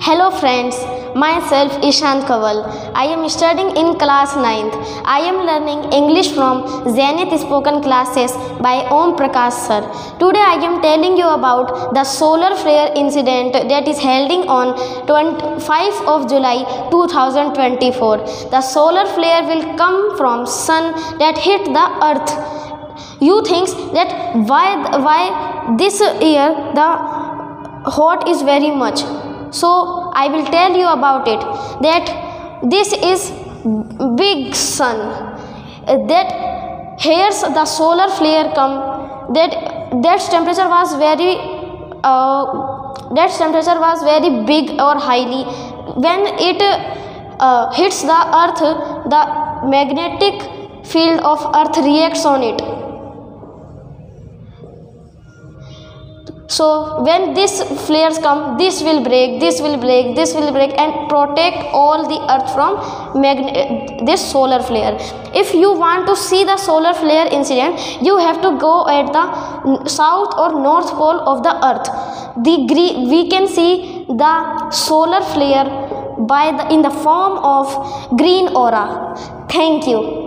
Hello friends, myself Ishan Kaval. I am studying in class 9th. I am learning English from Zenith Spoken Classes by Om Prakash sir. Today I am telling you about the solar flare incident that is held on 25 of July 2024. The solar flare will come from sun that hit the earth. You think that why this year the hot is very much. So I will tell you about it, that this is big sun, that here's the solar flare come, that temperature was very big or highly. When it hits the earth, the magnetic field of earth reacts on it. So when these flares come, this will break and protect all the earth from this solar flare. If you want to see the solar flare incident, you have to go at the south or north pole of the earth. We can see the solar flare in the form of green aura. Thank you.